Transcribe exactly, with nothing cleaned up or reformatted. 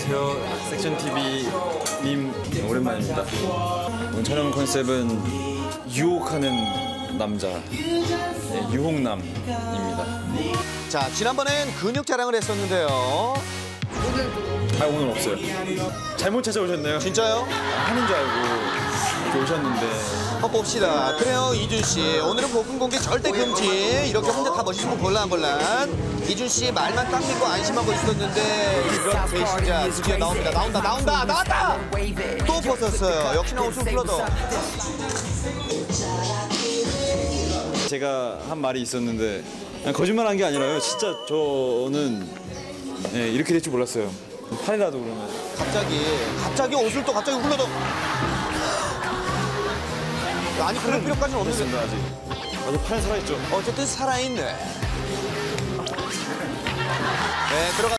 안녕하세요. 섹션티비님 오랜만입니다. 오늘 촬영 컨셉은 유혹하는 남자, 네, 유혹남입니다. 자, 지난번엔 근육 자랑을 했었는데요. 아, 오늘 없어요. 잘못 찾아오셨네요. 진짜요? 하는 줄 알고 이렇게 오셨는데. 한번 봅시다. 그래요, 이준 씨. 오늘은 볶음 공개 절대 금지. 이렇게 혼자 다 멋있으면 곤란곤란. 이준 씨 말만 딱 믿고 안심하고 있었는데 이런 배신자 드디어 나옵니다. 나온다, 나온다, 나왔다! 또 벗었어요. 역시나 옷을 풀어도. 제가 한 말이 있었는데 아니, 거짓말한 게 아니라요. 진짜 저는 네, 이렇게 될 줄 몰랐어요. 팔이라도 그러면. 갑자기, 갑자기 옷을 또 갑자기 흘러도. 아니, 그럴 필요까지는 없는데. 됐습니다, 아직. 아직 팔 살아있죠. 어쨌든 살아있네. 네, 들어가.